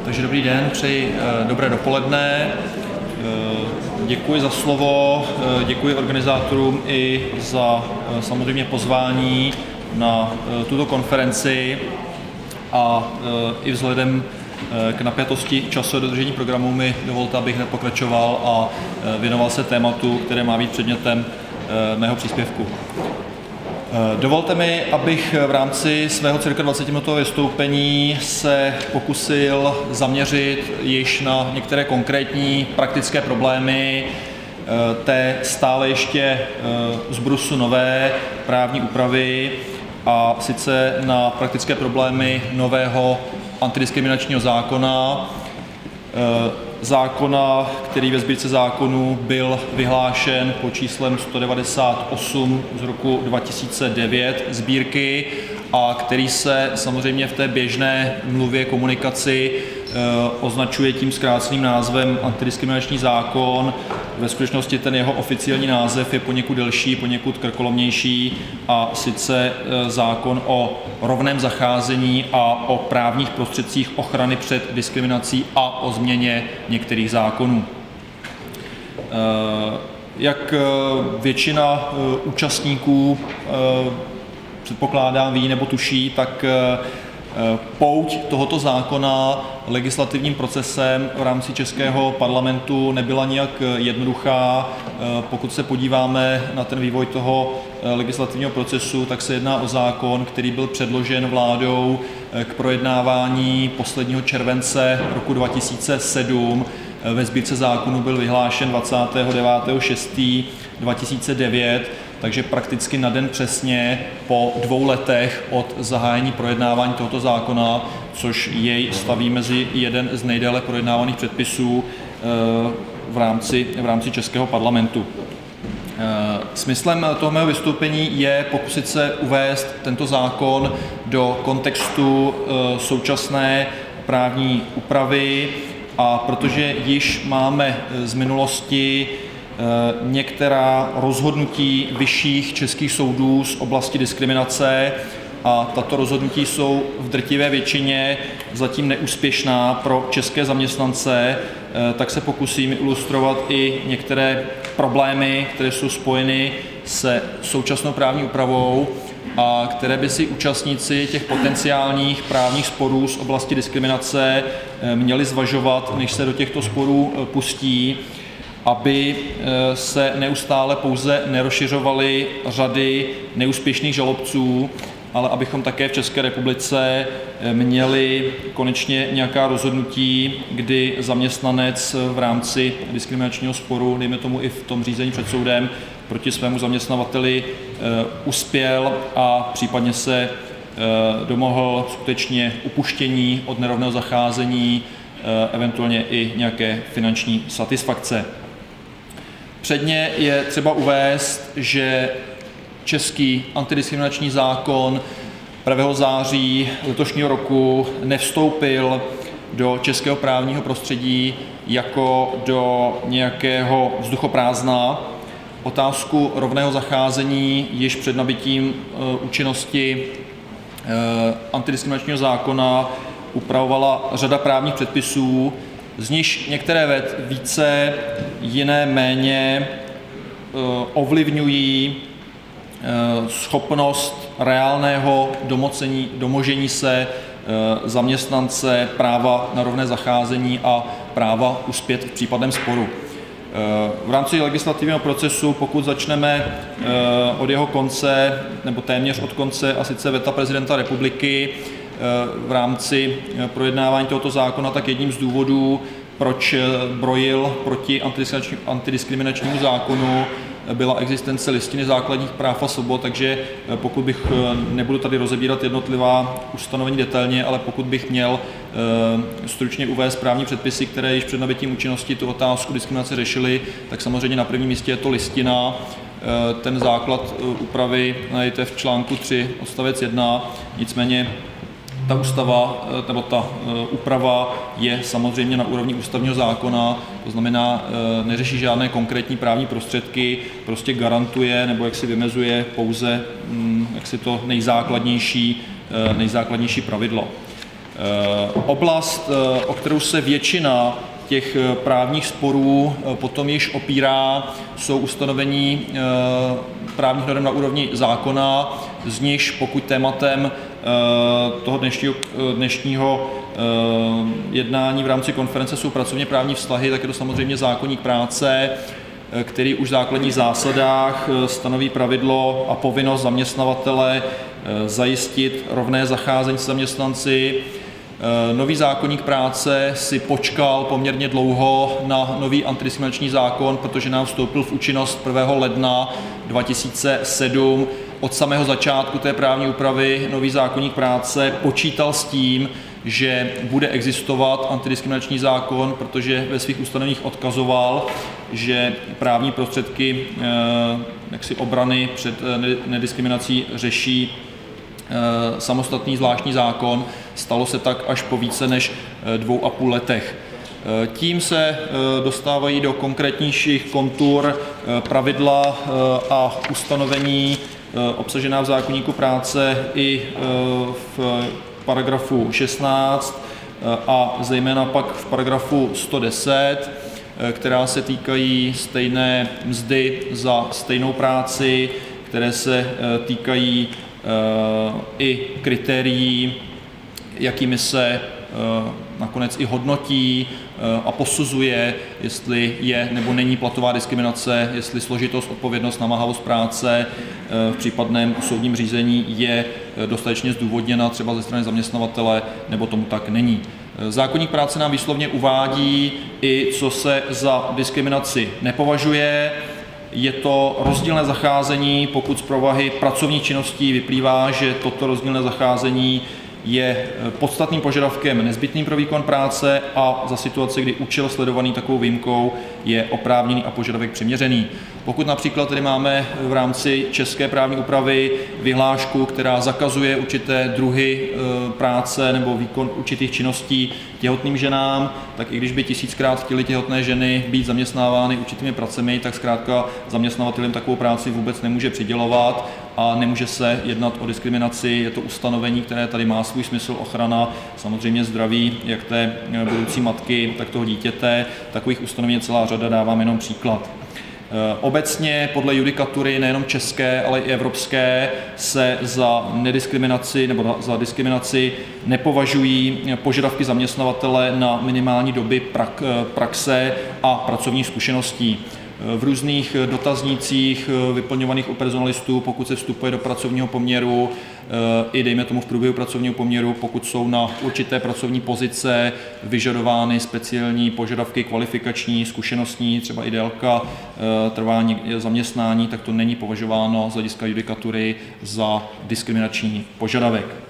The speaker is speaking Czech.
Takže dobrý den, přeji dobré dopoledne. Děkuji za slovo, děkuji organizátorům i za samozřejmě pozvání na tuto konferenci a i vzhledem k napjatosti času a dodržení programu mi dovolte, abych nepokračoval a věnoval se tématu, které má být předmětem mého příspěvku. Dovolte mi, abych v rámci svého cirka 20-minutového vystoupení se pokusil zaměřit již na některé konkrétní praktické problémy té stále ještě zbrusu nové právní úpravy, a sice na praktické problémy nového antidiskriminačního zákona, který ve Sbírce zákonů byl vyhlášen pod číslem 198 z roku 2009 sbírky a který se samozřejmě v té běžné mluvě komunikaci označuje tím zkráceným názvem antidiskriminační zákon. Ve skutečnosti ten jeho oficiální název je poněkud delší, poněkud krkolomnější, a sice zákon o rovném zacházení a o právních prostředcích ochrany před diskriminací a o změně některých zákonů. Jak většina účastníků předpokládám ví nebo tuší, tak pouť tohoto zákona legislativním procesem v rámci českého parlamentu nebyla nijak jednoduchá. Pokud se podíváme na ten vývoj toho legislativního procesu, tak se jedná o zákon, který byl předložen vládou k projednávání posledního července roku 2007. Ve Sbírce zákonů byl vyhlášen 29.6.2009, takže prakticky na den přesně po 2 letech od zahájení projednávání tohoto zákona, což jej staví mezi jeden z nejdéle projednávaných předpisů v rámci českého parlamentu. Smyslem toho mého vystoupení je pokusit se uvést tento zákon do kontextu současné právní úpravy, a protože již máme z minulosti některá rozhodnutí vyšších českých soudů z oblasti diskriminace a tato rozhodnutí jsou v drtivé většině zatím neúspěšná pro české zaměstnance, tak se pokusím ilustrovat i některé problémy, které jsou spojeny se současnou právní úpravou a které by si účastníci těch potenciálních právních sporů z oblasti diskriminace měli zvažovat, než se do těchto sporů pustí, aby se neustále pouze nerozšiřovaly řady neúspěšných žalobců, ale abychom také v České republice měli konečně nějaká rozhodnutí, kdy zaměstnanec v rámci diskriminačního sporu, dejme tomu i v tom řízení před soudem, proti svému zaměstnavateli uspěl a případně se domohl skutečně upuštění od nerovného zacházení, eventuálně i nějaké finanční satisfakce. Předně je třeba uvést, že český antidiskriminační zákon 1. září letošního roku nevstoupil do českého právního prostředí jako do nějakého vzduchoprázdna. Otázku rovného zacházení již před nabytím účinnosti antidiskriminačního zákona upravovala řada právních předpisů, z nichž některé více, jiné méně ovlivňují schopnost reálného domožení se zaměstnance práva na rovné zacházení a práva uspět v případném sporu. V rámci legislativního procesu, pokud začneme od jeho konce, nebo téměř od konce, a sice veta prezidenta republiky v rámci projednávání tohoto zákona, tak jedním z důvodů, proč brojil proti antidiskriminačnímu zákonu, byla existence Listiny základních práv a svobod, takže nebudu tady rozebírat jednotlivá ustanovení detailně, ale pokud bych měl stručně uvést právní předpisy, které již před nabytím účinnosti tu otázku diskriminace řešily, tak samozřejmě na prvním místě je to Listina. Ten základ úpravy najdete v článku 3 odstavec 1, nicméně ta ústava nebo ta úprava je samozřejmě na úrovni ústavního zákona, to znamená, neřeší žádné konkrétní právní prostředky, prostě garantuje nebo jak si vymezuje pouze jaksi to nejzákladnější pravidlo. Oblast, o kterou se většina těch právních sporů potom již opírá, jsou ustanovení právních norem na úrovni zákona, z nichž pokud tématem toho dnešního jednání v rámci konference jsou pracovně právní vztahy, tak je to samozřejmě zákoník práce, který už v základních zásadách stanoví pravidlo a povinnost zaměstnavatele zajistit rovné zacházení s zaměstnanci. Nový zákoník práce si počkal poměrně dlouho na nový antidiskriminační zákon, protože nám vstoupil v účinnost 1. ledna 2007. Od samého začátku té právní úpravy nový zákoník práce počítal s tím, že bude existovat antidiskriminační zákon, protože ve svých ustanoveních odkazoval, že právní prostředky obrany před nediskriminací řeší samostatný zvláštní zákon. Stalo se tak až po více než 2,5 letech. Tím se dostávají do konkrétnějších kontur pravidla a ustanovení obsažená v zákoníku práce i v paragrafu 16 a zejména pak v paragrafu 110, která se týkají stejné mzdy za stejnou práci, které se týkají i kritérií, jakými se nakonec i hodnotí a posuzuje, jestli je nebo není platová diskriminace, jestli složitost, odpovědnost, namáhavost práce v případném soudním řízení je dostatečně zdůvodněna třeba ze strany zaměstnavatele, nebo tomu tak není. Zákoník práce nám výslovně uvádí i, co se za diskriminaci nepovažuje. Je to rozdílné zacházení, pokud z povahy pracovních činností vyplývá, že toto rozdílné zacházení je podstatným požadavkem nezbytným pro výkon práce a za situace, kdy účel sledovaný takovou výjimkou je oprávněný a požadavek přiměřený. Pokud například tedy máme v rámci české právní úpravy vyhlášku, která zakazuje určité druhy práce nebo výkon určitých činností těhotným ženám, tak i když by 1000krát chtěly těhotné ženy být zaměstnávány určitými pracemi, tak zkrátka zaměstnavatel jim takovou práci vůbec nemůže přidělovat a nemůže se jednat o diskriminaci. Je to ustanovení, které tady má svůj smysl, ochrana samozřejmě zdraví jak té budoucí matky, tak toho dítěte. Takových ustanovení je celá řada, dávám jenom příklad. Obecně podle judikatury nejenom české, ale i evropské se za nediskriminaci nebo za diskriminaci nepovažují požadavky zaměstnavatele na minimální doby praxe a pracovních zkušeností. V různých dotaznících vyplňovaných u personalistů, pokud se vstupuje do pracovního poměru, i dejme tomu v průběhu pracovního poměru, pokud jsou na určité pracovní pozice vyžadovány speciální požadavky kvalifikační, zkušenostní, třeba i délka trvání zaměstnání, tak to není považováno z hlediska judikatury za diskriminační požadavek.